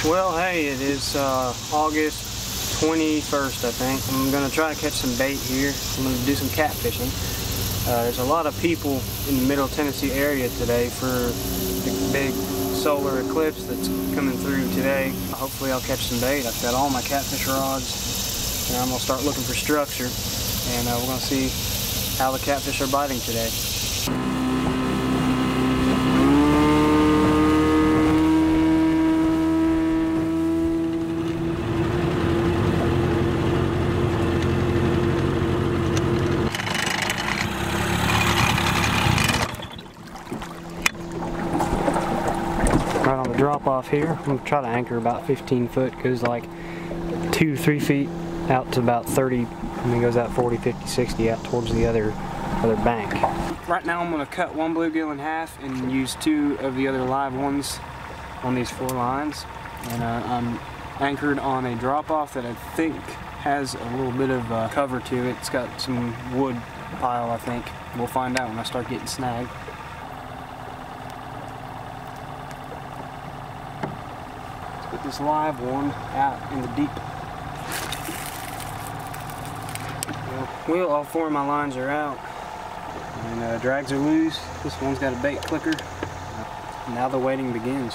Well, hey, it is August 21st, I think. I'm going to try to catch some bait here. I'm going to do some catfishing. There's a lot of people in the Middle Tennessee area today for the big solar eclipse that's coming through today. Hopefully I'll catch some bait. I've got all my catfish rods, and I'm going to start looking for structure, and we're going to see how the catfish are biting today. Right on the drop off here, I'm going to try to anchor about 15 foot, goes like 2-3 feet out to about 30, and then goes out 40, 50, 60 out towards the other bank. Right now I'm going to cut one bluegill in half and use 2 of the other live ones on these 4 lines. And I'm anchored on a drop off that I think has a little bit of cover to it. It's got some wood pile, I think. We'll find out when I start getting snagged. Put this live one out in the deep. Well, all 4 of my lines are out, and drags are loose. This one's got a bait clicker. Now the waiting begins.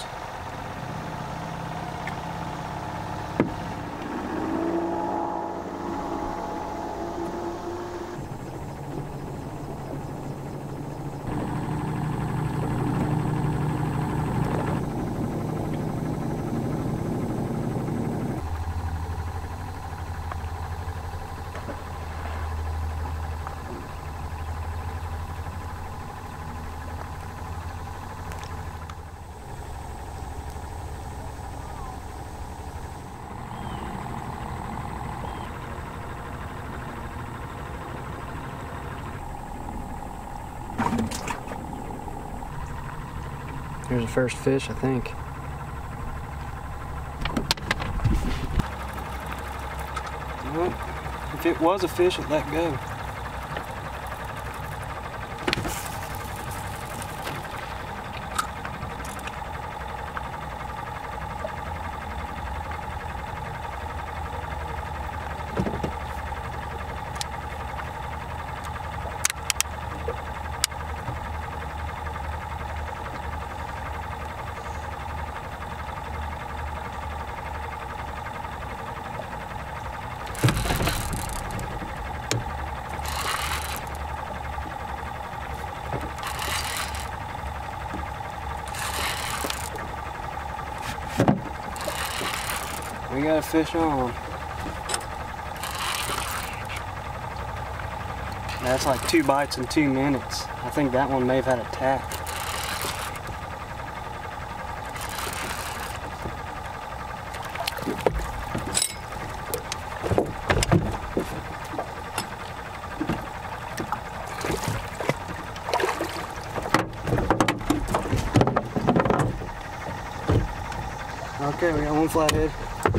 Here's the first fish, I think. Well, if it was a fish, it let go. We got a fish on. That's like 2 bites in 2 minutes. I think that one may have had a tack. Okay, we got one flathead.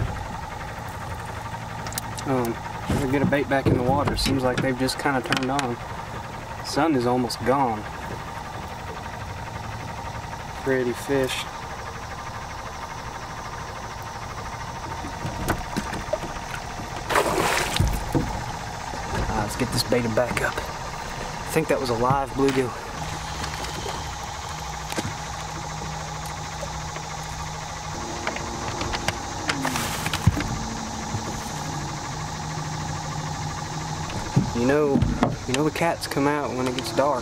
We'll get a bait back in the water. Seems like they've just kind of turned on. The sun is almost gone. Pretty fish. Let's get this baited back up. I think that was a live bluegill. You know the cats come out when it gets dark.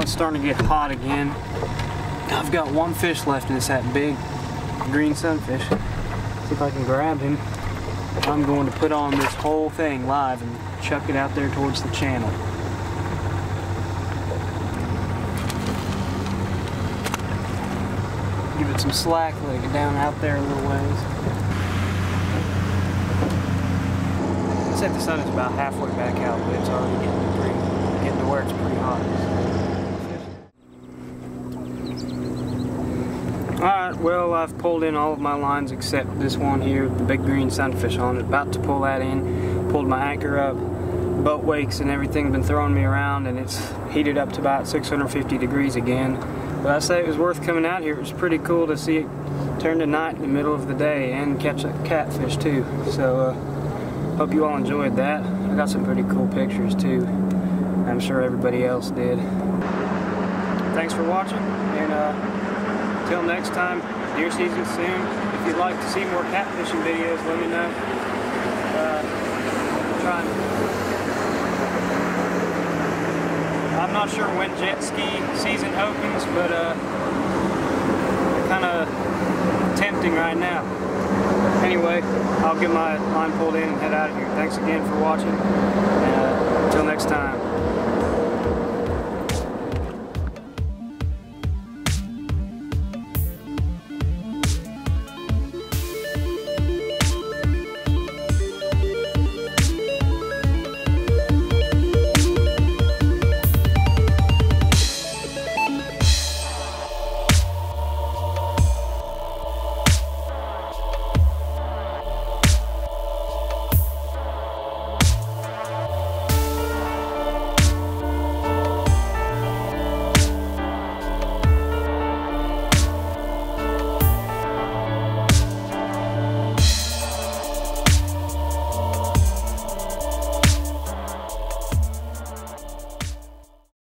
It's starting to get hot again. I've got one fish left, and it's that big green sunfish. See if I can grab him. I'm going to put on this whole thing live and chuck it out there towards the channel. Give it some slack, let it down out there a little ways. I'd say the sun is about halfway back out, but it's already getting to where it's pretty hot. Alright, well, I've pulled in all of my lines except this one here, the big green sunfish on it. About to pull that in, pulled my anchor up, boat wakes and everything been throwing me around, and it's heated up to about 650 degrees again. But I say it was worth coming out here. It was pretty cool to see it turn to night in the middle of the day and catch a catfish too. So, hope you all enjoyed that. I got some pretty cool pictures too. I'm sure everybody else did. Thanks for watching, and until next time, deer season soon. If you'd like to see more catfishing videos, let me know. I'm not sure when jet ski season opens, but kind of tempting right now. Anyway, I'll get my line pulled in and head out of here. Thanks again for watching, and until next time.